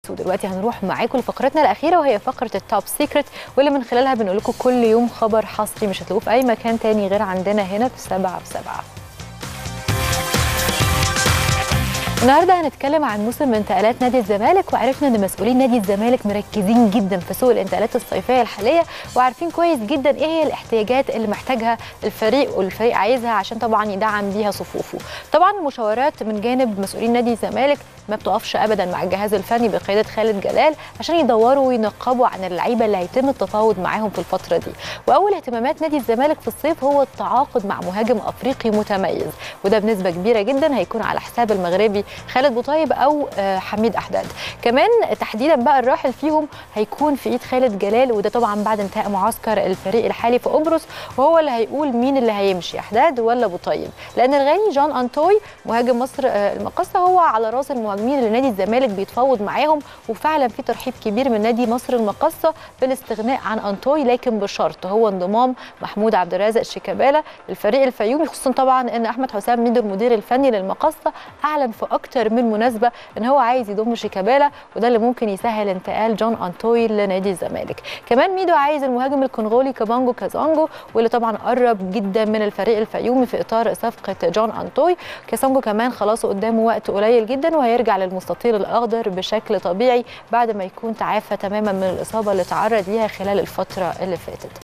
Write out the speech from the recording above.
ودلوقتي هنروح معاكم لفقرتنا الأخيرة وهي فقرة التوب سيكريت، واللي من خلالها بنقول لكم كل يوم خبر حصري مش هتلاقوه في أي مكان تاني غير عندنا هنا في 7/7. النهارده هنتكلم عن موسم انتقالات نادي الزمالك، وعرفنا ان مسؤولين نادي الزمالك مركزين جدا في سوق الانتقالات الصيفيه الحاليه، وعارفين كويس جدا ايه هي الاحتياجات اللي محتاجها الفريق والفريق عايزها عشان طبعا يدعم بيها صفوفه. طبعا المشاورات من جانب مسؤولين نادي الزمالك ما بتقفش ابدا مع الجهاز الفني بقياده خالد جلال عشان يدوروا وينقبوا عن اللعيبه اللي هيتم التفاوض معاهم في الفتره دي. واول اهتمامات نادي الزمالك في الصيف هو التعاقد مع مهاجم افريقي متميز، وده بنسبه كبيره جدا هيكون على حساب المغربي خالد بوطيب او حميد احداد. كمان تحديدا بقى الراحل فيهم هيكون في ايد خالد جلال، وده طبعا بعد انتهاء معسكر الفريق الحالي في قبرص، وهو اللي هيقول مين اللي هيمشي، احداد ولا بوطيب، لان الغاني جون انتوي مهاجم مصر المقاصه هو على راس المهاجمين اللي نادي الزمالك بيتفاوض معاهم، وفعلا في ترحيب كبير من نادي مصر المقاصه بالاستغناء عن انتوي، لكن بشرط هو انضمام محمود عبد الرازق شيكابالا للفريق الفيومي، خصوصا طبعا ان احمد حسام ميدو المدير الفني للمقاصه اعلن في اكتر من مناسبه ان هو عايز يضم شيكابالا، وده اللي ممكن يسهل انتقال جون انتوي لنادي الزمالك. كمان ميدو عايز المهاجم الكونغولي كابانجو كازانجو، واللي طبعا قرب جدا من الفريق الفيومي في اطار صفقه جون انتوي. كازانجو كمان خلاص قدامه وقت قليل جدا وهيرجع للمستطيل الاخضر بشكل طبيعي بعد ما يكون تعافى تماما من الاصابه اللي تعرض ليها خلال الفتره اللي فاتت.